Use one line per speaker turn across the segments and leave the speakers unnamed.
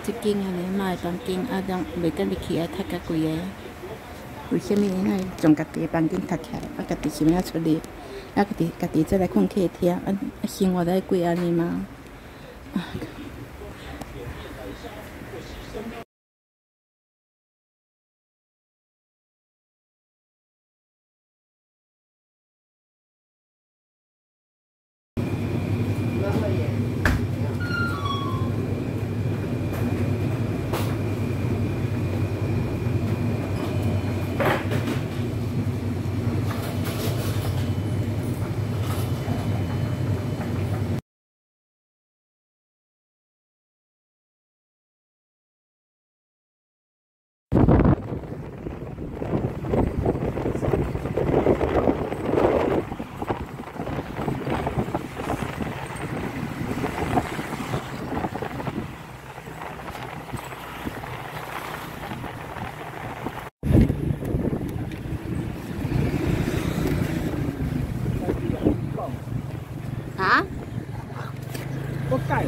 一斤安尼卖房间啊，当袂甲入去啊，踢较贵个。为虾米呢？从家己的房间踢起来，啊，家己想要出去，啊，家己再来困客厅，啊，生活才过安尼嘛。啊？
我改。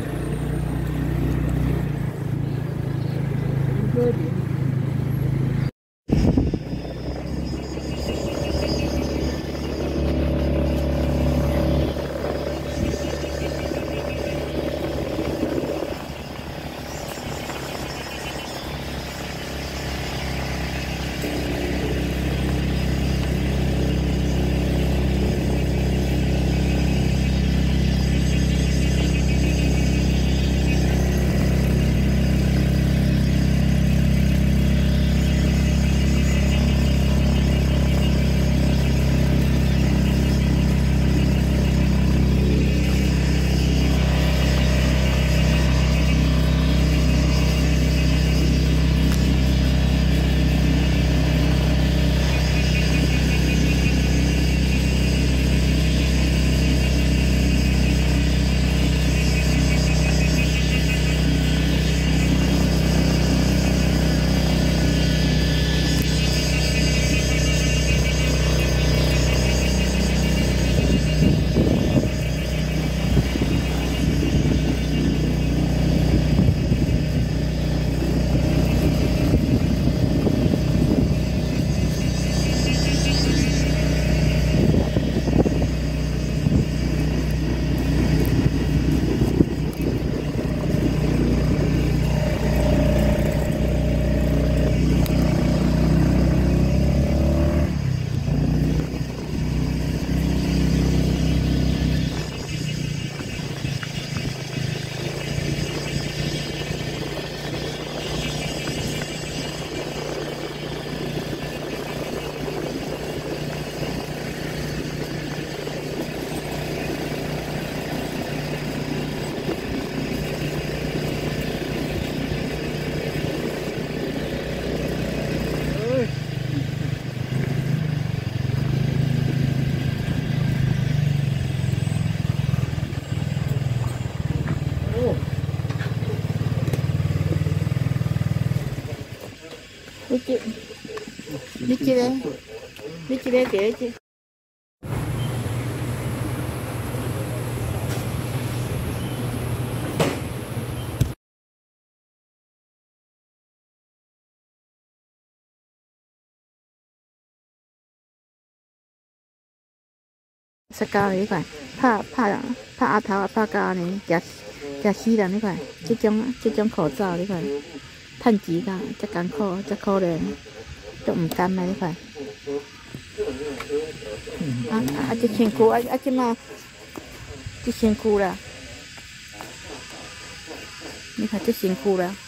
你这个第一只。食到你看，拍鸭头啊，拍到安尼，食死人你看，这种口罩你看，趁钱噶，遮艰苦，遮可怜，都唔甘啊你看。这身躯即马，这身躯啦，你看这身躯啦。